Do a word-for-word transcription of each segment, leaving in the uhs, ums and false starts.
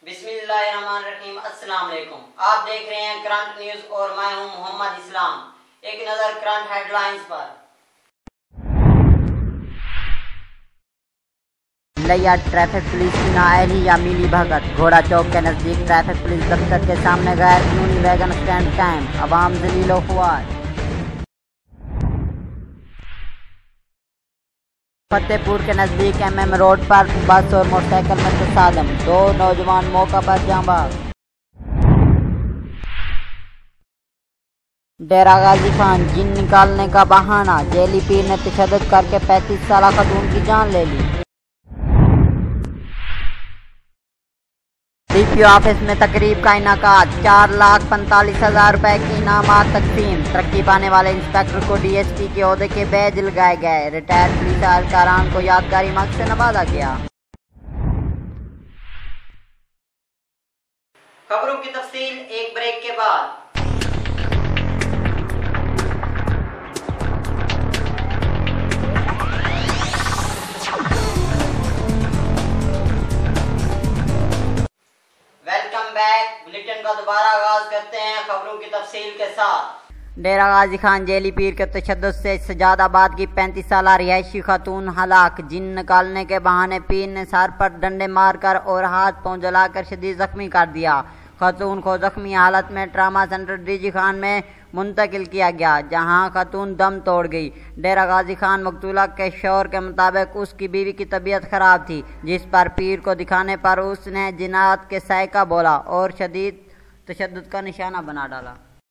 बिस्मिल्लाहिर्रहमानिर्रहीम। अस्सलाम वालेकुम। आप देख रहे हैं करंट न्यूज और मैं हूं मोहम्मद इस्लाम। एक नजर करंट हेडलाइंस पर। लिया ट्रैफिक पुलिस की नाअहली या मिली भगत। घोड़ा चौक के नजदीक ट्रैफिक पुलिस दफ्तर के सामने गैर कानूनी वैगन स्टैंड कायम, अवाम जलीलो ख्वार। फतेहपुर के नजदीक एम एम रोड पर बस और मोटरसाइकिल में तसादम, दो नौजवान मौका पर जांबाज। डेरा गाजी खान, जिन निकालने का बहाना, जेली पीर ने तशद्दुद करके पैंतीस साल खातून की जान ले ली। डीपीओ ऑफिस में तकरीब का इनाकात, चार लाख पैंतालीस हजार रुपए की इनामात तकसीम। तरक्की पाने वाले इंस्पेक्टर को डीएसपी के ओहदे के बैज लगाए गए। रिटायर्ड पुलिस एहलकारान को यादगारी मग से नवाजा गया। खबरों की तफसील एक ब्रेक के बाद। Welcome back. बुलेटिन का दोबारा आगाज करते हैं खबरों की तफसील के साथ। डेरा गाजी खान जेली पीर के तशद्दुद से सजादाबाद की पैंतीस साल रिहायशी खातून हलाक। जिन निकालने के बहाने पीर ने सर पर डंडे मारकर और हाथ पांव जलाकर शदीद जख्मी कर दिया। खातून को जख्मी हालत में ट्रामा सेंटर डीजी खान में मुंतकिल किया गया, जहां खातून दम तोड़ गई। डेरा गाजी खान मकतूला के शौहर के मुताबिक उसकी बीवी की तबीयत खराब थी, जिस पर पीर को दिखाने पर उसने जिनात के सायका बोला और शदीद तशद्दुद का निशाना बना डाला।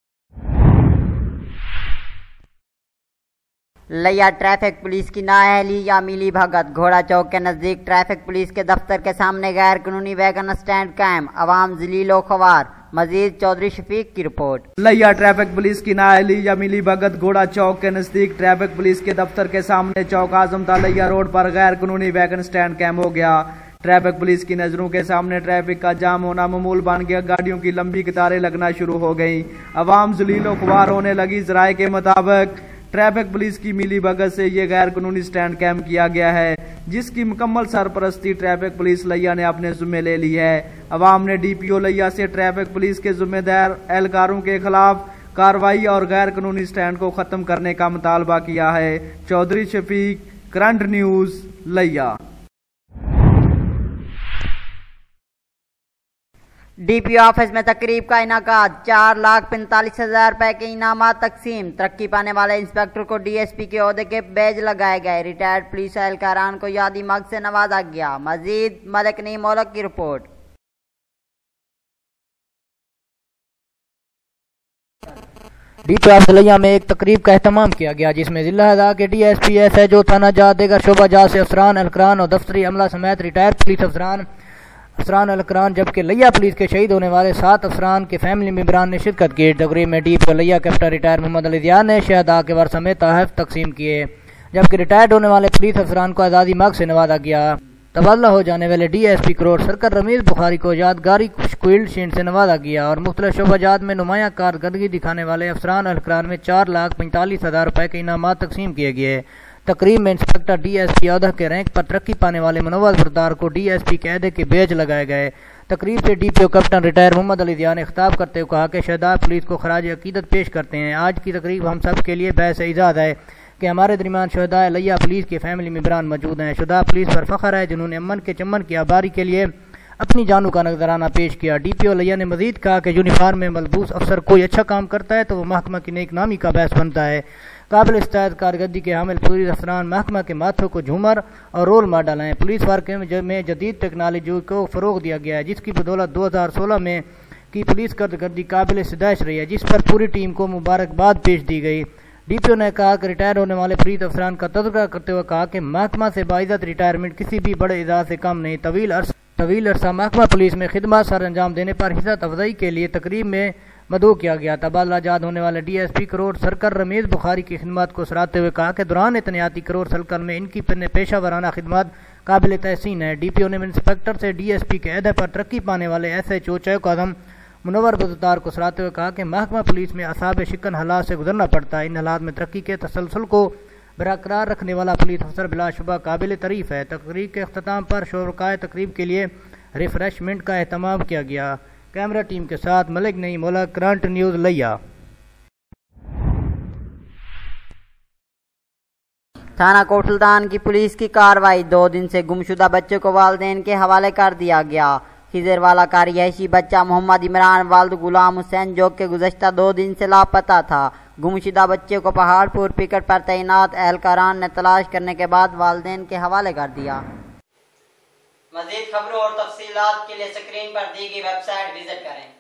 लिया ट्रैफिक पुलिस की नाअहली या मिली भगत। घोड़ा चौक के नजदीक ट्रैफिक पुलिस के दफ्तर के सामने गैर कानूनी वैगन स्टैंड कायम, अवाम जलीलो ख्वार। मजीद चौधरी शफीक की रिपोर्ट। लिया ट्रैफिक पुलिस की नाअहली या मिली भगत। घोड़ा चौक के नजदीक ट्रैफिक पुलिस के दफ्तर के सामने चौक आजम तालिया रोड पर गैर कानूनी वैगन स्टैंड कायम हो गया। ट्रैफिक पुलिस की नजरों के सामने ट्रैफिक का जाम होना मामूल बन गया। गाड़ियों की लंबी कतारें लगना शुरू हो गई। अवाम जलीलो ख्वार होने लगी। जराये के मुताबिक ट्रैफिक पुलिस की मिली भगत से ये गैर कानूनी स्टैंड कायम किया गया है, जिसकी मुकम्मल सरपरस्ती ट्रैफिक पुलिस लिया ने अपने जिम्मे ले ली है। अवाम ने डीपीओ लिया से ट्रैफिक पुलिस के जिम्मेदार एहलकारों के खिलाफ कार्रवाई और गैर कानूनी स्टैंड को खत्म करने का मुतालबा किया है। चौधरी शफीक, करंट न्यूज, लिया। डीपीओ ऑफिस में तकरीब का इनाकात, चार लाख पैंतालीस हजार रुपए के इनामात तकसीम। तरक्की पाने वाले इंस्पेक्टर को डीएसपी के ओहदे के बैज लगाए गए। रिटायर्ड पुलिस एहलकारान को यादी मग से नवाजा गया। मजीद मलिक नी मौलक की रिपोर्ट। डीपीओ ऑफिस लिया में एक तकरीब का एहतमाम किया गया, जिसमें जिला अदा के डीएसपी एसएचओ थाना जात देगर शोबा जात से अफसरान एहलकारान और दफ्तरी अमला समेत रिटायर्ड पुलिस अफसरान अफसरान एहलकारान, जबकि लिया पुलिस के शहीद होने वाले सात अफसरान के फैमिली मेम्बरान ने शिरकत की। तकरीब में डीपीओ लिया कैप्टन रिटायर मोहम्मद अली दियार ने शहदा के वर समेत तहफ तकसीम किए, जबकि रिटायर्ड होने वाले पुलिस अफसरान को आज़ादी मग से नवाजा गया। तबादला हो जाने वाले डीएसपी करोड़ सरकर रमीज बुखारी को यादगारी क्विल्ड शील्ड से नवाजा गया और मुख्तलिफ शोबाजात में नुमाया कारकर्दगी दिखाने वाले अफसरान एहलकारान में चार लाख पैंतालीस हजार रुपए के इनामात तकसीम किए गए। तकरीब में इंस्पेक्टर डीएसपी औहदा के रैंक पर तरक्की पाने वाले मुनव्वर बरदार को डीएसपी के अहदे के बैज लगाए गए। तकरीब से DPO captain retire Mohammad Ali Diyar ने खिताब करते हुए कहा कि शहदा पुलिस को खराज अकीदत पेश करते हैं। आज की तकरीब हम सब के लिए बहस इजाद है कि हमारे दरमियान शहदा लिया पुलिस के फैमिली मेम्बरान मौजूद हैं। शहदा पुलिस पर फख्र है, जिन्होंने अमन के चमन की आबारी के लिए अपनी जानों का नजराना पेश किया। डीपीओ लिया ने मजीद कहा कि यूनिफॉर्म में मलबूस अफसर कोई अच्छा काम करता है तो वह महकमा की नेक नामी का बहस बनता है। काबिल इस्ताद कारकर्दगी के हामिल पुलिस अफसरान महकमा के माथों को झूमर और रोल मॉडल हैं। पुलिस वर्क में जदीद टेक्नोलॉजी को फ़रोग दिया गया है, जिसकी बदौलत दो हज़ार सोलह में की पुलिस कारकर्दगी काबिल सिदाइश रही है, जिस पर पूरी टीम को मुबारकबाद पेश दी गई। डीपीओ ने कहा कि रिटायर होने वाले पुलिस अफसरान का तज़किरा करते हुए कहा कि महकमा से बाइज़्ज़त रिटायरमेंट किसी भी बड़े एजाज से कम नहीं। तवील अर्स तवील अरसा महकमा पुलिस में खिदमत सर अंजाम देने पर हिस्सत अफजाई के लिए तकरीब में मदऊ किया गया। तबादला जाद होने वाले डीएसपी करोड़ सरकर रमीज बुखारी की खिदमत को सराहते हुए कहा कि दौरान तैनाती करोड़ सर्कल में इनकी पेशा वराना खिदमत काबिल तहसीन है। डीपीओ ने इंस्पेक्टर से डीएसपी के अहदे पर तरक्की पाने वाले एसएचओ चौक आजम मुनव्वर बरदार को सराहते हुए कहा कि महकमा पुलिस में असाब शिकन हालात से गुजरना पड़ता है। इन हालात में तरक्की के तसलसल को बरकरार रखने वाला पुलिस अफसर बिलाशुबा काबिल तारीफ है। तकरीब के अख्ताम पर शोरकाए तकरीब के लिए रिफ्रेशमेंट का एहतमाम किया गया। कैमरा टीम के साथ मलिक नईम मौला, करंट न्यूज़ लिया। थाना कोट सुल्तान की पुलिस की कार्रवाई, दो दिन से गुमशुदा बच्चे को वालिदैन के हवाले कर दिया गया। खिजरवाला का रिहायशी बच्चा मोहम्मद इमरान वालिद गुलाम हुसैन जो कि गुज़श्ता दो दिन से लापता था। गुमशुदा बच्चे को पहाड़पुर पिकेट पर तैनात एहलकारान ने तलाश करने के बाद वालिदैन के हवाले कर दिया। मज़ीद खबरों और तफसीलात के लिए स्क्रीन पर दी गई वेबसाइट विजिट करें।